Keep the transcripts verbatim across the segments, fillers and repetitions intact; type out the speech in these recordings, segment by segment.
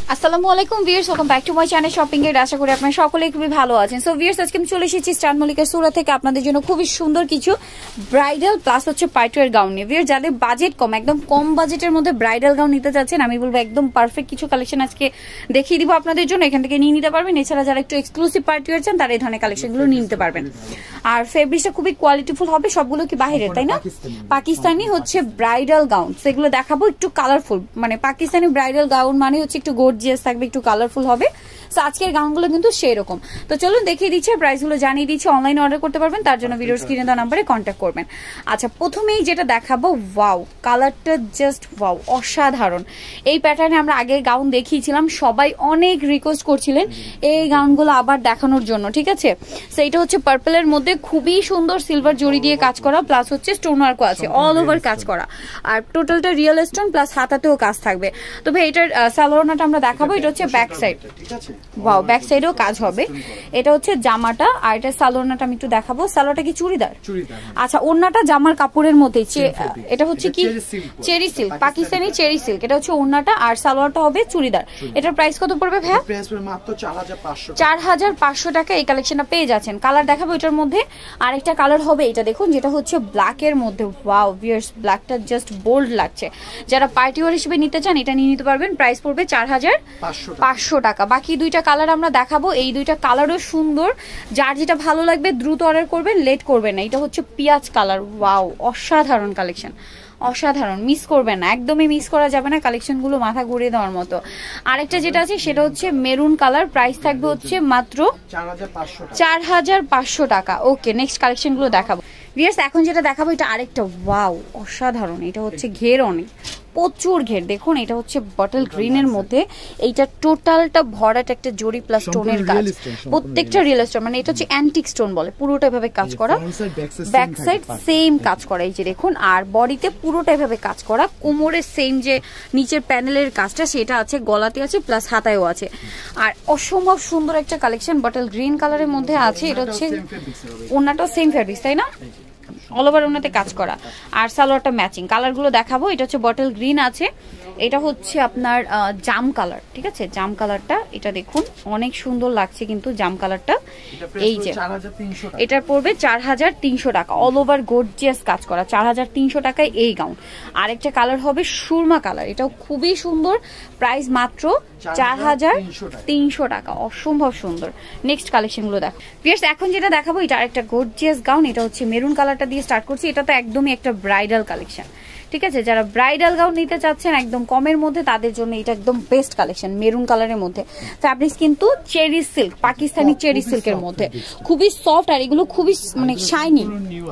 আসসালামু আলাইকুম viewers, welcome back to my channel shopping এর। আশা করি আপনারা সকলেই খুবই ভালো আছেন। সো ভিউয়ার্স, আজকে আমি চলে এসেছি স্টার মল্লিকের সুরা থেকে আপনাদের জন্য খুবই সুন্দর কিছু ব্রাইডাল প্লাস হচ্ছে পার্টিওয়ার গাউন নিয়ে। ভিউয়ার্স, যাদের বাজেট কম, একদম কম বাজেটের মধ্যে ব্রাইডাল গাউন নিতে চাচ্ছেন, আমি বলবো একদম পারফেক্ট কিছু কালেকশন আজকে দেখিয়ে দিব আপনাদের জন্য। এখান থেকে নিয়ে নিতে পারবেন। এছাড়া যারা একটু এক্সক্লুসিভ পার্টিওয়ার চান তারা এই ধরনের কালেকশনগুলো নিয়ে নিতে পারবেন। আর ফেব্রিক্সটা খুবই কোয়ালিটিফুল হবে। সবগুলো কি বাহিরের, তাই না? পাকিস্তানি হচ্ছে ব্রাইডাল গাউন, সেগুলো দেখাবো একটু কালারফুল। মানে পাকিস্তানি ব্রাইডাল গাউন মানে হচ্ছে একটু গর্জিয়াস থাকবে, একটু কালারফুল হবে। সো আজকের গাউনগুলো কিন্তু সেই রকম। তো চলুন দেখিয়ে দিচ্ছি, প্রাইসগুলো জানিয়ে দিচ্ছি। অনলাইনে অর্ডার করতে পারবেন, তার জন্য ভিডিওর স্ক্রিনে দেওয়া নাম্বারে কন্ট্যাক্ট করবেন। আচ্ছা, প্রথমেই যেটা দেখাবো, ওয়াও, কালারটা জাস্ট ওয়াও, অসাধারণ। এই প্যাটার্নে আমরা আগে গাউন দেখিয়েছিলাম, সবাই অনেক রিকোয়েস্ট করছিলেন এই গাউনগুলো আবার দেখানোর জন্য, ঠিক আছে? সো এটা হচ্ছে পার্পলের মধ্যে খুবই সুন্দর সিলভার জড়ি দিয়ে কাজ করা, প্লাস হচ্ছে স্টোন ওয়ার্কও আছে, অল ওভার কাজ করা। আর টোটালটা রিয়েল স্টোন প্লাস হাতাতেও কাজ থাকবে। তবে এটার সালোয়ারটা আমরা দেখাবো। এটা হচ্ছে ব্যাক সাইড, ওয়াও, ব্যাক সাইডেও কাজ হবে। এটা হচ্ছে জামাটা, আর এটা সালোয়ারটা আমি একটু দেখাবো। সালোয়ারটা কি চুড়িদার? আচ্ছা, ওড়নাটা জামার কাপড়ের মধ্যে, এটা হচ্ছে কি cherry silk, Pakistani cherry silk. এটা হচ্ছে ওড়নাটা, আর সালোয়ারটা হবে চুড়িদার। এটার প্রাইস কত পড়বে ভাইয়া? চার হাজার পাঁচশো টাকা এই কালেকশনটা পেয়ে যাচ্ছেন। কালার দেখাবো এটার মধ্যে। আরেকটা কালার হবে এটা, দেখুন, যেটা হচ্ছে ব্ল্যাকের মধ্যে। ওয়াও ভিউয়ার্স, ব্ল্যাকটা জাস্ট বোল্ড লাগছে। যারা পার্টি ওয়্যার হিসেবে নিতে চান এটা নিয়ে নিতে পারবেন। প্রাইস পড়বে চার হাজার পাঁচশো টাকা। বাকি দুইটা কালার আমরা দেখাবো। এই দুইটা কালারও সুন্দর। যার যেটা ভালো লাগবে দ্রুত অর্ডার করবেন, লেট করবেন না। এটা হচ্ছে পিঁয়াজ কালার। ওয়াও, অসাধারণ কালেকশন, অসাধারণ, মিস করবেন না, একদমই মিস করা যাবে না। কালেকশনগুলো মাথা ঘুরিয়ে দেওয়ার মতো। আরেকটা যেটা আছে সেটা হচ্ছে মেরুন কালার। প্রাইস থাকবে হচ্ছে মাত্র চার হাজার পাঁচশো টাকা। ওকে, নেক্সট কালেকশনগুলো দেখাবো। ভিউয়ার্স, এখন যেটা দেখাবো এটা আরেকটা, ওয়াও, অসাধারণ। এটা হচ্ছে ঘের, অনেক প্রচুর ঘের। দেখুন, এটা হচ্ছে বটল গ্রিনের মধ্যে। এইটা টোটালটা ভরাট একটা জরি প্লাস স্টোনের কাজ, প্রত্যেকটা রিয়েল স্টোন। মানে এটা হচ্ছে অ্যান্টিক স্টোন বলে। পুরোটা এভাবে কাজ করা, ব্যাক সাইড সেম কাজ করা, এই যে দেখুন। আর বডিতে পুরোটা এভাবে কাজ করা। কোমরে সেম যে নিচের প্যানেলের কাজটা সেটা আছে, গলাতে আছে, প্লাস হাতায়ও আছে। আর অসম্ভব সুন্দর একটা কালেকশন, বটল গ্রিন কালারের মধ্যে আছে। এটা হচ্ছে ওনাটাও সেম ফেব্রিক্স, তাই না? অল ওভার ওনাতে কাজ করা। আর সালোয়ারটা ম্যাচিং। কালারগুলো দেখাবো। এটা হচ্ছে বটল গ্রিন আছে, এটা হচ্ছে আপনার জাম কালার, ঠিক আছে? জাম কালারটা এটা দেখুন, অনেক সুন্দর লাগছে কিন্তু জাম কালারটা। এই যে এটা পড়বে চার হাজার তিনশো টাকা। অল ওভার গর্জিয়াস কাজ করা, চার হাজার তিনশো টাকায় এই গাউন। আরেকটা কালার হবে সুরমা কালার, এটাও খুবই সুন্দর। প্রাইস মাত্র চার হাজার তিনশো টাকা, অসম্ভব সুন্দর। নেক্সট কালেকশন গুলো দেখো ভিউয়ার্স। এখন যেটা দেখাবো এটা আরেকটা গর্জিয়াস গাউন। এটা হচ্ছে মেরুন কালারটা দিয়ে স্টার্ট করছি। এটা তো একদমই একটা ব্রাইডাল কালেকশন, ঠিক আছে? যারা ব্রাইডাল গাউন নিতে চাচ্ছেন একদম কমের মধ্যে, তাদের জন্য এটা একদম বেস্ট কালেকশন। মেরুন কালারের মধ্যে ফ্যাব্রিক্স কিন্তু চেরি সিল্ক, পাকিস্তানি চেরি সিল্কের মধ্যে, খুবই সফট। আর এগুলো খুবই মানে শাইনি,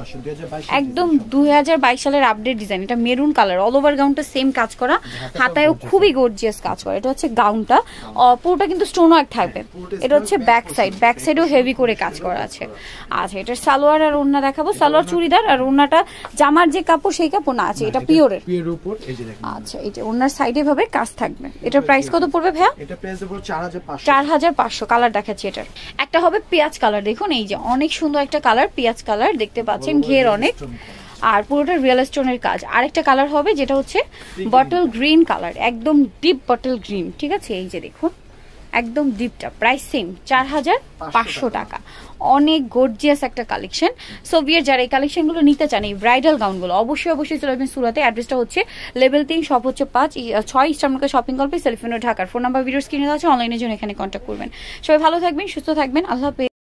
একদম দুই হাজার বাইশ সালের আপডেট ডিজাইন। এটা মেরুন কালার, অল ওভার গাউনটা সেম কাজ করা, হাতায়ও খুবই গর্জিয়াস কাজ করা। এটা হচ্ছে গাউনটা, পুরোটা কিন্তু স্টোন ওয়ার্ক থাকবে। এটা হচ্ছে ব্যাক সাইড, ব্যাক সাইডেও হেভি করে কাজ করা আছে। আচ্ছা, এটার সালোয়ার আর ওড়না দেখাবো। সালোয়ার চুড়িদার, আর ওড়নাটা জামার যে কাপড় সেই কাপড় না আছে, এটা পিওরের। আচ্ছা, এই যে ওনার সাইডে ভাবে কাজ থাকবে। এটার প্রাইস কত পড়বে ভাইয়া? এটা প্রাইস দেব চার হাজার পাঁচশো। কালার দেখাচ্ছি। এটার একটা হবে পেঁয়াজ কালার, দেখুন, এই যে অনেক সুন্দর একটা কালার, পেঁয়াজ কালার দেখতে পাচ্ছেন, ঘের অনেক, আর পুরোটা রিয়েল স্টোনের কাজ। আরেকটা কালার হবে যেটা হচ্ছে বটল গ্রিন কালার, একদম ডিপ বটল গ্রিন, ঠিক আছে? এই যে দেখুন, একদম ডিপটা। প্রাইস সেম চার হাজার পাঁচশো টাকা। অনেক গর্জিয়াস একটা কালেকশন। সো ভিউয়ার, যারা এই কালেকশনগুলো নিতে চান, এই ব্রাইডাল গাউনগুলো, অবশ্যই অবশ্যই চলে আসবেন সুরাতে। অ্যাড্রেসটা হচ্ছে লেভেল তিন, শপ হচ্ছে পাঁচ ছয় ইস্টার্নমার্কেট শপিং কমপ্লেক্স, সেলফোন ঢাকার। ফোন নাম্বার ভিডিওর স্ক্রিনে আছে, অনলাইনের জন্য এখানে কন্ট্যাক্ট করবেন। সবাই ভালো থাকবেন, সুস্থ থাকবেন, আল্লাহ হাফেজ।